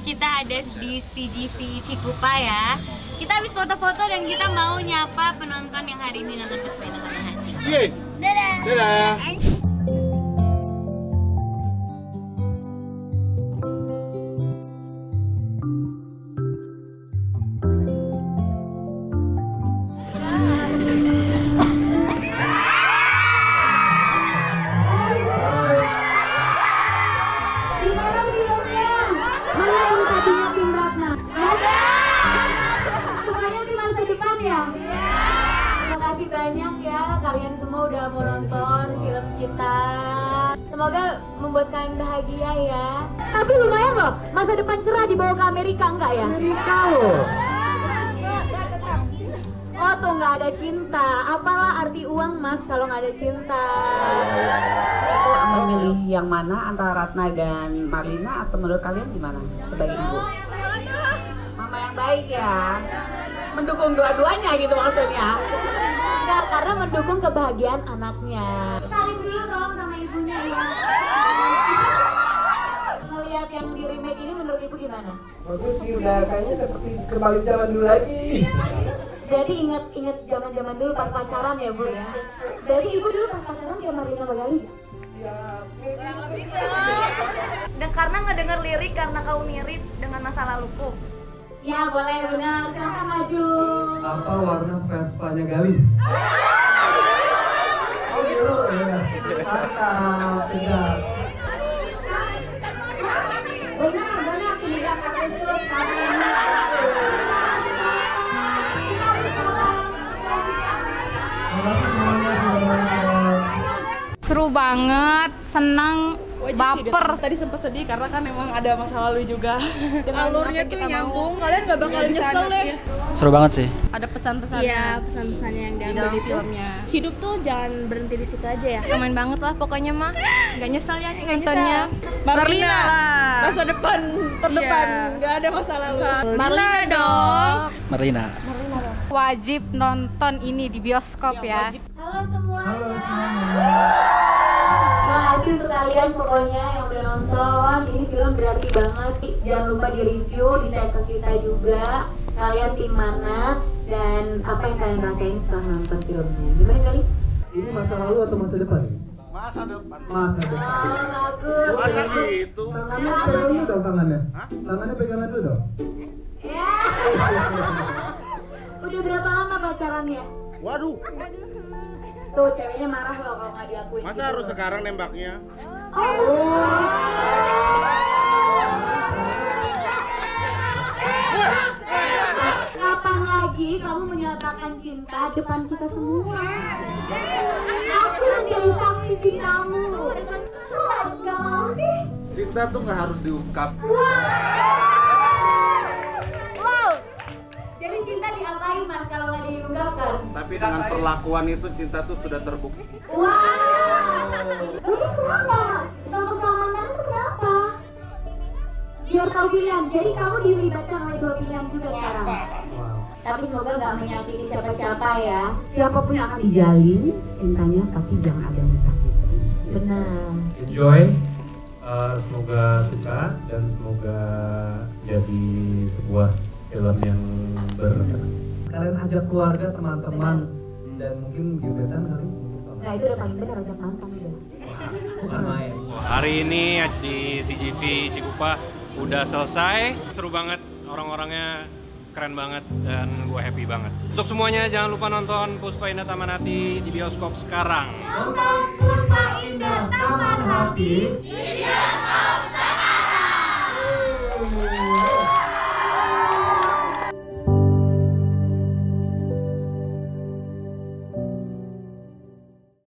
kita ada di CGV Cikupa ya. Kita habis foto-foto dan kita mau nyapa penonton yang hari ini nonton Puspaina Taman Hati. Dadah! Dadah! Banyak ya kalian semua udah mau nonton film kita. Semoga membuat kalian bahagia ya. Tapi lumayan loh, masa depan cerah dibawa ke Amerika enggak ya? Amerika loh. Oh tuh nggak ada cinta. Apalah arti uang mas kalau nggak ada cinta? Itu memilih yang mana antara Ratna dan Marlina atau menurut kalian gimana sebagai ibu? Mama yang baik ya. Mendukung dua-duanya gitu maksudnya. Enggak, karena mendukung kebahagiaan anaknya. Saling dulu tolong sama ibunya ya. Melihat yang di remake ini menurut ibu gimana? Bagus sih, udah kayaknya seperti kembali zaman dulu lagi. Berarti ingat zaman dulu pas pacaran ya bu ya. Berarti ibu dulu pas pacaran sama Marlina Magali? Ya, lebih ke dan karena ngedenger lirik karena kau mirip dengan masa laluku. Ya boleh benar, silahkan maju. apa warna Vespa-nya Gali? Oh biru, ya. Mantap, sedap. Benar, tidak pakai suit. Seru banget, senang, baper. Tadi sempat sedih karena kan emang ada masa lalu juga. Dengan alurnya tuh nyambung, kalian gak bakal nyesel deh. Seru banget sih. Ada pesan-pesan. Iya, pesan-pesannya yang diambil di filmnya. Hidup tuh jangan berhenti di situ aja ya. Main banget lah pokoknya mah. Gak nyesel ya nontonnya. Marlina lah. masa depan terdepan, nggak ada masa lalu. Marlina dong. Marlina. Wajib nonton ini di bioskop ya. Halo semuanya. Makasih untuk kalian pokoknya yang udah nonton. Ini film berarti banget. Jangan lupa di review, di tag ke kita juga. Kalian tim mana dan apa yang kalian rasain setelah nonton filmnya? Gimana kali? Ini masa lalu atau masa depan? Masa depan. Masa depan. Oh, bagus. Masa gitu. Tangannya pegangan dulu dong tangannya. Tangannya pegangan dulu dong. Ya. Udah berapa lama pacarannya? Waduh, Tuh ceweknya marah loh kalau nggak diakuin. masa gitu harus loh. sekarang nembaknya? Kapan lagi kamu menyatakan cinta depan kita semua? Aku menjadi saksi cintamu. Gak mau sih? Cinta tuh nggak harus diungkap. Wow. Jadi cinta diapain mas kalau nggak diungkapkan? Tapi dengan perlakuan itu cinta tuh sudah terbukti. Wow. Terus kenapa mas? Nomor keamanan itu kenapa? Biar tahu pilihan. Jadi kamu dilibatkan oleh dua pilihan juga sekarang. Tapi semoga nggak menyakiti siapa-siapa ya. Siapapun yang akan dijalin cintanya, tapi jangan ada yang sakit. Benar. Enjoy, semoga suka dan semoga jadi sebuah film yang Kalian ajak keluarga, teman-teman, dan mungkin gebetan kali. Nah itu udah paling benar ajak mantan udah. Bukan main. Hari ini di CGV Cikupa udah selesai, seru banget, orang-orangnya keren banget dan gue happy banget. Untuk semuanya jangan lupa nonton Puspaina Taman Hati di bioskop sekarang. Nonton Puspa Indah Taman Hati.